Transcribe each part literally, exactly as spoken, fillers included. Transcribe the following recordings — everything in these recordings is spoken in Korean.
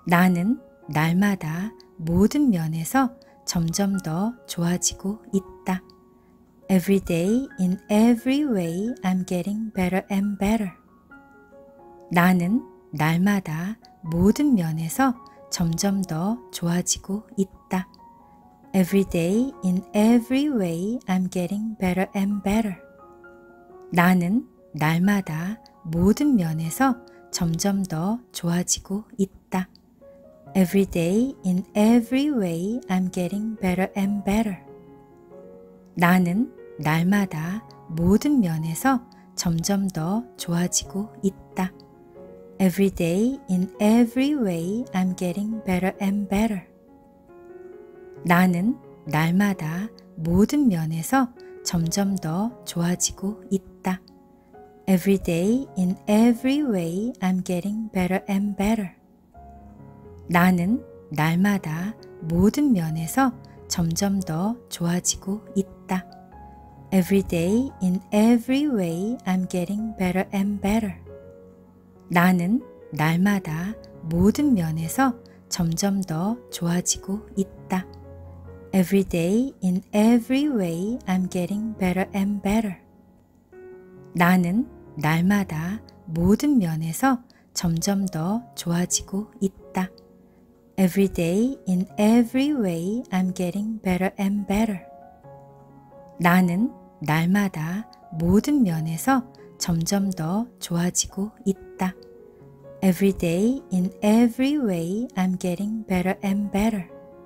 나는 날마다 모든 면에서 점점 더 좋아지고 있다. Every day, in every way, I'm getting better and better. 나는 날마다 모든 면에서 점점 더 좋아지고 있다. Every day, in every way, I'm getting better and better. 나는 날마다 모든 면에서 점점 더 좋아지고 있다. Every day, in every way, I'm getting better and better. 나는 날마다 모든 면에서 점점 더 좋아지고 있다. Every day, in every way, I'm getting better and better. 나는 날마다 모든 면에서 점점 더 좋아지고 있다. Every day, in every way, I'm getting better and better. 나는 날마다 모든 면에서 점점 더 좋아지고 있다. Every day, in every way, I'm getting better and better. 나는 날마다 모든 면에서 점점 더 좋아지고 있다. Every day, in every way, I'm getting better and better. 나는 날마다 모든 면에서 점점 더 좋아지고 있다. Every day, in every way, I'm getting better and better. 나는 날마다 모든 면에서 점점 더 좋아지고 있다. Every day, in every way, I'm getting better and better.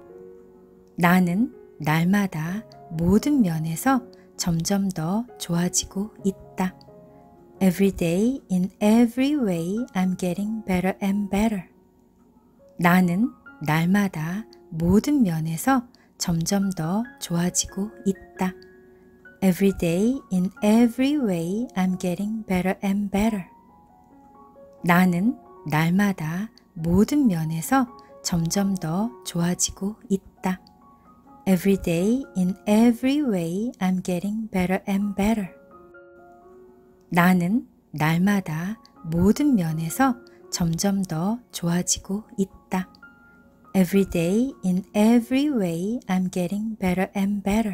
나는 날마다 모든 면에서 점점 더 좋아지고 있다. Every day, in every way, I'm getting better and better. 나는 날마다 모든 면에서 점점 더 좋아지고 있다. Every day, in every way, I'm getting better and better. 나는 날마다 모든 면에서 점점 더 좋아지고 있다. Every day, in every way, I'm getting better and better. 나는 날마다 모든 면에서 점점 더 좋아지고 있다. Every day, in every way, I'm getting better and better.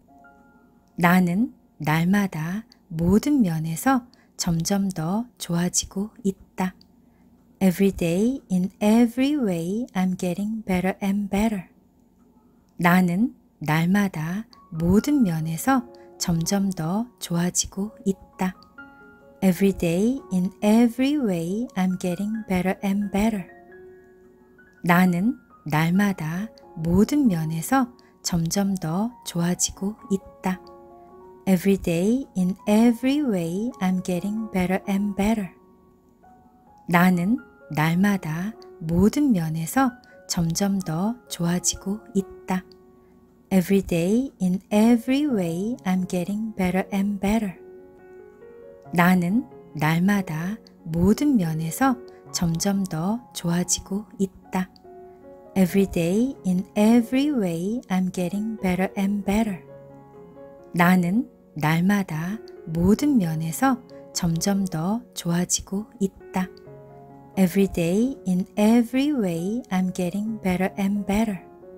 나는 날마다 모든 면에서 점점 더 좋아지고 있다. Every day, in every way, I'm getting better and better. 나는 날마다 모든 면에서 점점 더 좋아지고 있다. Every day, in every way, I'm getting better and better. 나는 날마다 모든 면에서 점점 더 좋아지고 있다. Every day, in every way, I'm getting better and better. 나는 날마다 모든 면에서 점점 더 좋아지고 있다. Every day, in every way, I'm getting better and better. 나는 날마다 모든 면에서 점점 더 좋아지고 있다. Every day, in every way, I'm getting better and better. 나는 날마다 모든 면에서 점점 더 좋아지고 있다. Every day, in every way, I'm getting better and better.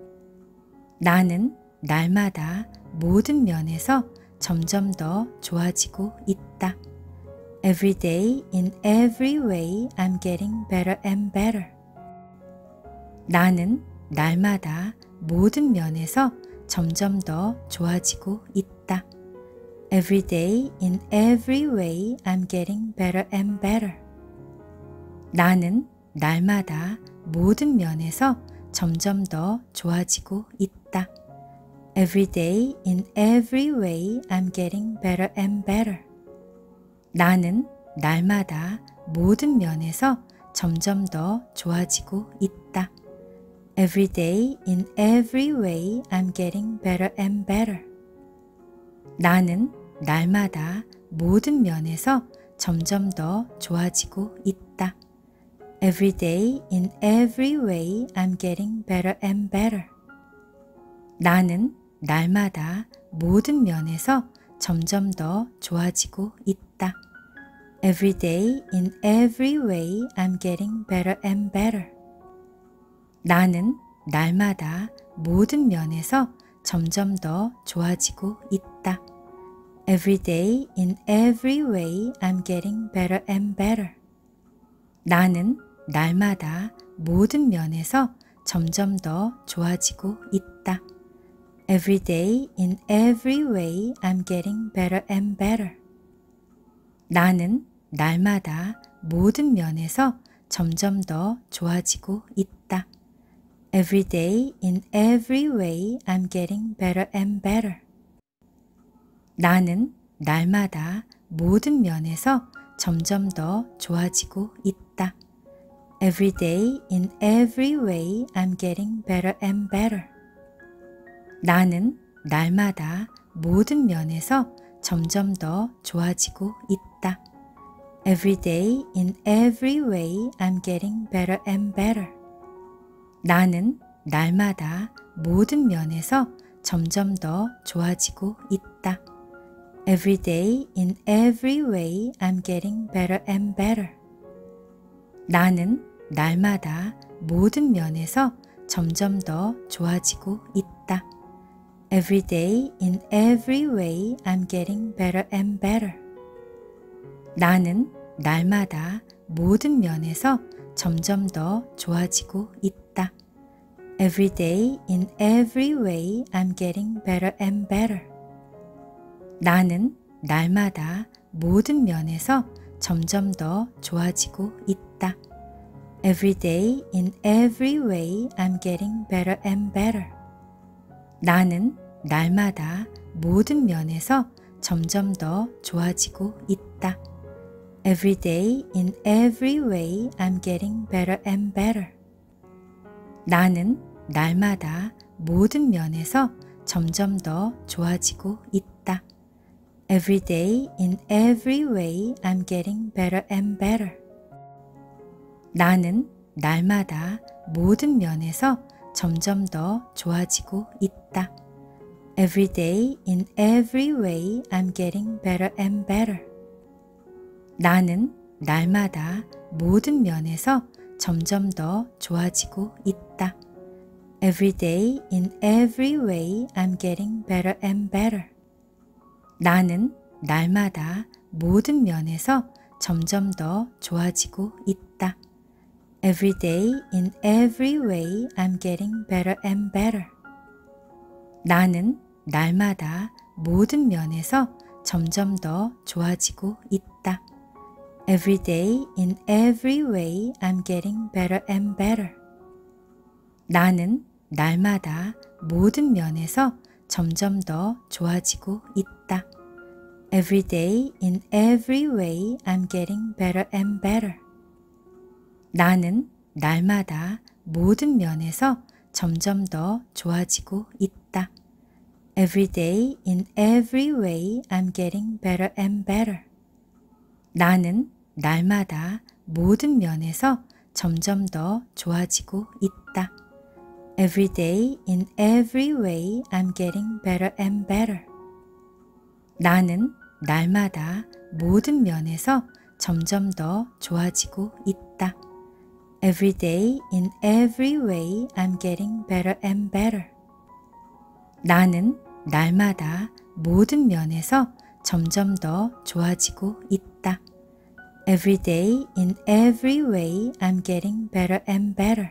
나는 날마다 모든 면에서 점점 더 좋아지고 있다. Every day, in every way, I'm getting better and better. 나는 날마다 모든 면에서 점점 더 좋아지고 있다. Every day, in every way, I'm getting better and better. 나는 날마다 모든 면에서 점점 더 좋아지고 있다. Every day, in every way, I'm getting better and better. 나는 날마다 모든 면에서 점점 더 좋아지고 있다. Every day, in every way, I'm getting better and better. 나는 날마다 모든 면에서 점점 더 좋아지고 있다. Every day, in every way, I'm getting better and better. 나는 날마다 모든 면에서 점점 더 좋아지고 있다. Every day, in every way, I'm getting better and better. 나는 날마다 모든 면에서 점점 더 좋아지고 있다. Every day, in every way, I'm getting better and better. 나는 날마다 모든 면에서 점점 더 좋아지고 있다. Every day, in every way, I'm getting better and better. 나는 날마다 모든 면에서 점점 더 좋아지고 있다. Every day, in every way, I'm getting better and better. 나는 날마다 모든 면에서 점점 더 좋아지고 있다. Every day, in every way, I'm getting better and better. 나는 날마다 모든 면에서 점점 더 좋아지고 있다. Every day, in every way, I'm getting better and better. 나는 날마다 모든 면에서 점점 더 좋아지고 있다. Every day, in every way, I'm getting better and better. 나는 날마다 모든 면에서 점점 더 좋아지고 있다. Every day, in every way, I'm getting better and better. 나는 날마다 모든 면에서 점점 더 좋아지고 있다. Every day, in every way, I'm getting better and better. 나는 날마다 모든 면에서 점점 더 좋아지고 있다. Every day, in every way, I'm getting better and better. 나는 날마다 모든 면에서 점점 더 좋아지고 있다. Every day, in every way, I'm getting better and better. 나는 날마다 모든 면에서 점점 더 좋아지고 있다. Every day, in every way, I'm getting better and better. 나는 날마다 모든 면에서 점점 더 좋아지고 있다. Every day, in every way, I'm getting better and better. 나는 날마다 모든 면에서 점점 더 좋아지고 있다. Every day, in every way, I'm getting better and better. 나는 날마다 모든 면에서 점점 더 좋아지고 있다. Every day, in every way, I'm getting better and better. 나는 날마다 모든 면에서 점점 더 좋아지고 있다. Every day, in every way, I'm getting better and better. 나는 날마다 모든 면에서 점점 더 좋아지고 있다. Every day, in every way, I'm getting better and better. 나는 날마다 모든 면에서 점점 더 좋아지고 있다. Every day, in every way, I'm getting better and better. 나는 날마다 모든 면에서 점점 더 좋아지고 있다. Every day, in every way, I'm getting better and better. 나는 날마다 모든 면에서 점점 더 좋아지고 있다. Every day, in every way, I'm getting better and better. 나는 날마다 모든 면에서 점점 더 좋아지고 있다. Every day, in every way, I'm getting better and better.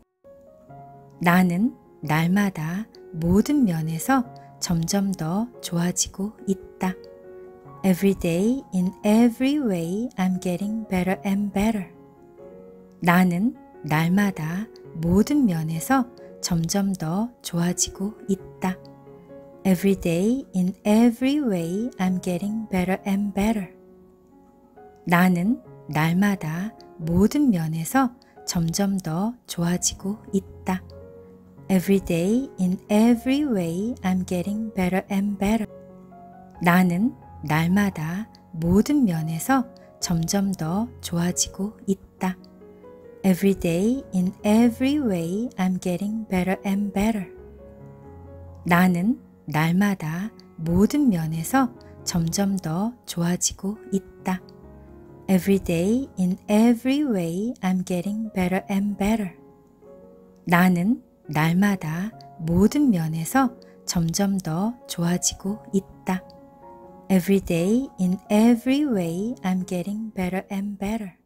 나는 날마다 모든 면에서 점점 더 좋아지고 있다. Every day, in every way, I'm getting better and better. 나는 날마다 모든 면에서 점점 더 좋아지고 있다. Every day, in every way, I'm getting better and better. 나는 날마다 모든 면에서 점점 더 좋아지고 있다. Every day, in every way, I'm getting better and better. 나는 날마다 모든 면에서 점점 더 좋아지고 있다. Every day, in every way, I'm getting better and better. 나는 날마다 모든 면에서 점점 더 좋아지고 있다. Every day, in every way, I'm getting better and better. 나는 날마다 모든 면에서 점점 더 좋아지고 있다. Every day, in every way, I'm getting better and better.